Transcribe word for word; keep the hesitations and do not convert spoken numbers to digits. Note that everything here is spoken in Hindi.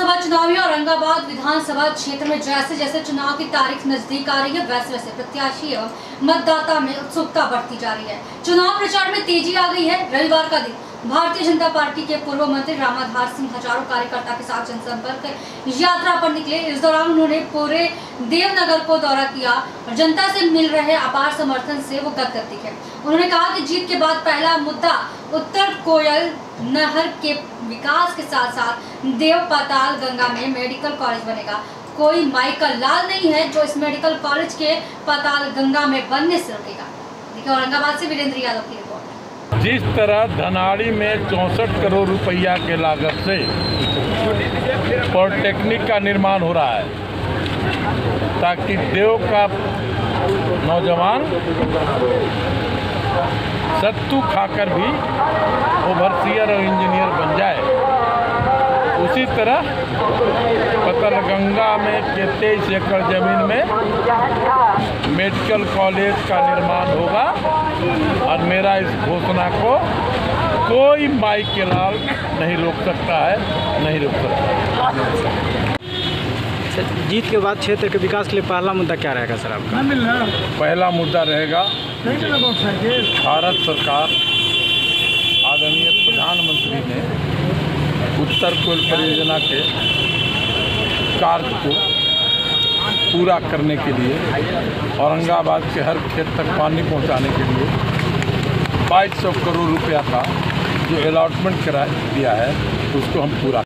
लोकसभा चुनाव में औरंगाबाद विधानसभा क्षेत्र में जैसे जैसे चुनाव की तारीख नजदीक आ रही है वैसे वैसे प्रत्याशी एवं मतदाता में उत्सुकता बढ़ती जा रही है। चुनाव प्रचार में तेजी आ गई है। रविवार का दिन भारतीय जनता पार्टी के पूर्व मंत्री रामाधार सिंह हजारों कार्यकर्ता के साथ जनसंपर्क यात्रा पर निकले। इस दौरान उन्होंने पूरे देवनगर को दौरा किया और जनता से मिल रहे अपार समर्थन से वो गदगद दिखे। उन्होंने कहा कि जीत के बाद पहला मुद्दा उत्तर कोयल नहर के विकास के साथ साथ देव पाताल गंगा में मेडिकल कॉलेज बनेगा। कोई माई का लाल नहीं है जो इस मेडिकल कॉलेज के पाताल गंगा में बनने से रोकेगा। देखिए औरंगाबाद से वीरेंद्र यादव की रिपोर्ट। जिस तरह धनाड़ी में चौंसठ करोड़ रुपया के लागत से पॉलिटेक्निक का निर्माण हो रहा है ताकि देव का नौजवान सत्तू खाकर भी ओवरसियर और इंजीनियर बन जाए, उसी तरह पतलगंगा में के तेईस एकड़ जमीन में मेडिकल कॉलेज का निर्माण होगा और मेरा इस घोषणा को कोई माई के लाल नहीं रोक सकता है, नहीं रोक सकता। जीत के बाद क्षेत्र के विकास के लिए पहला मुद्दा क्या रहेगा सर आपका? पहला मुद्दा रहेगा भारत सरकार आदरणीय प्रधानमंत्री ने उत्तर कोयल परियोजना के कार्य को पूरा करने के लिए औरंगाबाद के हर खेत तक पानी पहुंचाने के लिए बाईस सौ करोड़ रुपया का जो अलॉटमेंट करा दिया है उसको हम पूरा